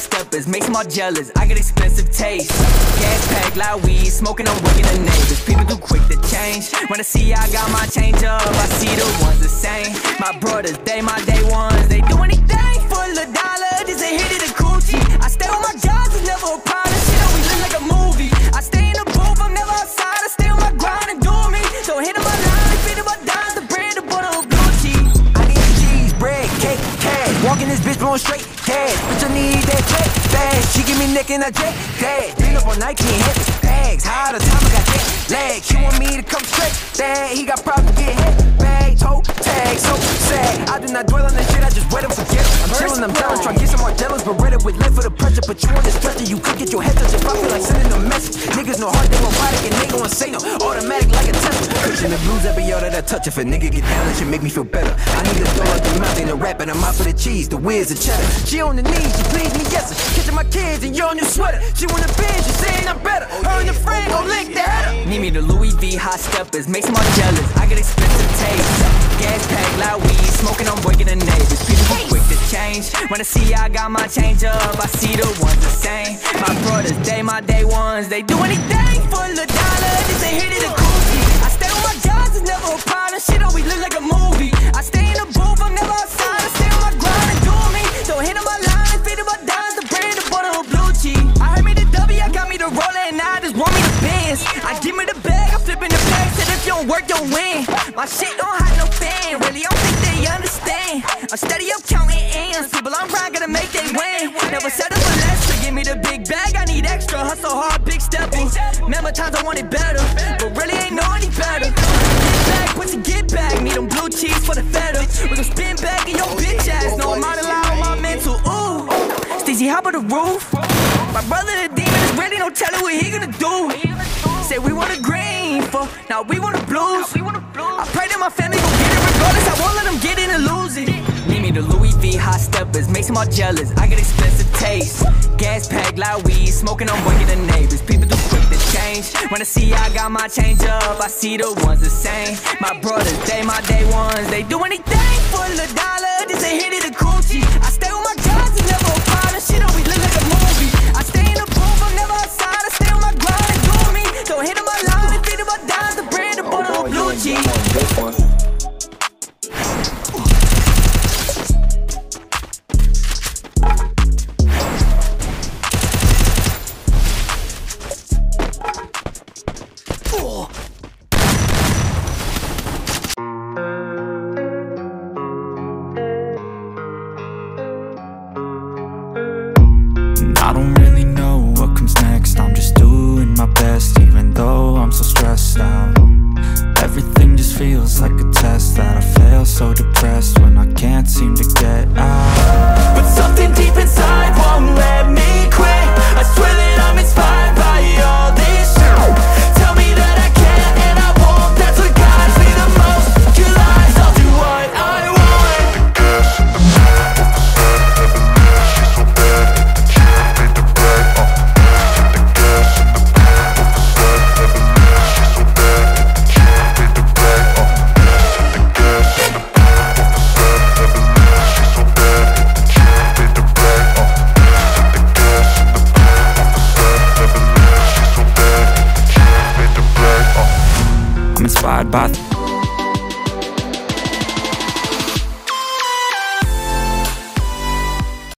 steppers, makes them all jealous. I got expensive taste. Gas pack, loud weed, smoking, I'm waking the neighbors. People too quick to change. When I see I got my change up, I see the ones the same. My brothers, they my day ones. They do anything for the dollar. This ain't hit it a coochie. I stay on my jobs, it's never a problem. Shit always look like a movie. I stay in the booth, I'm never outside. I stay on my grind and do me. So hit my line, feed my dimes, the bread, the butter, of blue cheese. I need cheese, bread, cake, cash. Walking this bitch blowing straight cash. Bitch, I need that check fast. She give me neck and I jet that. Been up on 19 heavy bags. High the time I got jet lag. She want me to come straight that. He got problems get hit bag, toe tag, so sad. I do not dwell on that shit, I just wait and forget it. I'm chillin', I'm jealous, tryna get some more jealous, but ready with left for the pressure. Put you on this stretcher, you could get your head touched if I feel like sending a message. Niggas know heart, they robotic and they gon' say no. Automatic like a Tesla. Pushing the blues every yard that I touch. If a nigga get down, that shit make me feel better. I need to throw out the mouth, ain't a rap, and I'm out for the cheese, the whiz, the cheddar. She on the knees, she please me, yes sir. Kitchen my kids in your new sweater. She wanna binge, she saying I'm better. Her and the friend gon' lick that. Need me the Louis V hot steppers, makes them all jealous. I got expensive taste. Gas pack, loud weed, smoking, I'm waking the neighbors. People too quick to change. When I see I got my change up, I see the ones the same. My brothers, they my day ones. They do anything for the dollar. This ain't hit it a coochie. I stay on my jobs, it's never a problem. Shit always look like a movie. I stay in the booth, I'm never outside. I stay on my grind and do me. So hit my line, feed my dimes, the bread, the butter, of blue cheese. I heard me the W, I got me the roller, and now I just want me the Benz. I give me the bag, I'm flipping the bag. Said if you don't work, you'll win. My shit don't hide no fan, really, I don't think they understand. I'm steady up counting ends. People I'm right, gotta make they win. Never settle for less, so give me the big bag. I need extra, hustle hard, big steppers. Remember times I wanted better, but really ain't know any better. Get back, pussy, get back. Need them blue cheese for the feta. We gon' spin back in your bitch ass. No, I'm out of line with my mental. Ooh, Steezy, hop on the roof. My brother the demon is ready, no telling what he gonna do. Say we want a green for, now we want a blues. I pray that my family gon' get it regardless. I won't let them get in and lose it. Need me the Louis V hot steppers, makes them all jealous. I got expensive taste. Gas pack, loud weed, smoking, I'm waking the neighbors. People too quick to change. When I see I got my change up, I see the ones the same. My brothers, they my day ones. They do anything for the dollar. This ain't hit it a coochie. I stay on my jobs, it's never a problem. Shit always look like a movie. I stay in the booth, I'm never outside. I stay on my grind and do me. So hit my line and feed my dimes, the bread, the butter, of blue cheese. I don't really know what comes next. I'm just doing my best, even though I'm so stressed out. Everything just feels like a test that I fail, so depressed when I can't seem to get out. But something deep inside won't let me quit. I swear that I'm inspired by all this shit. Tell me that I can and I won't. That's what guides me the most. Your lies, I'll do what I want. By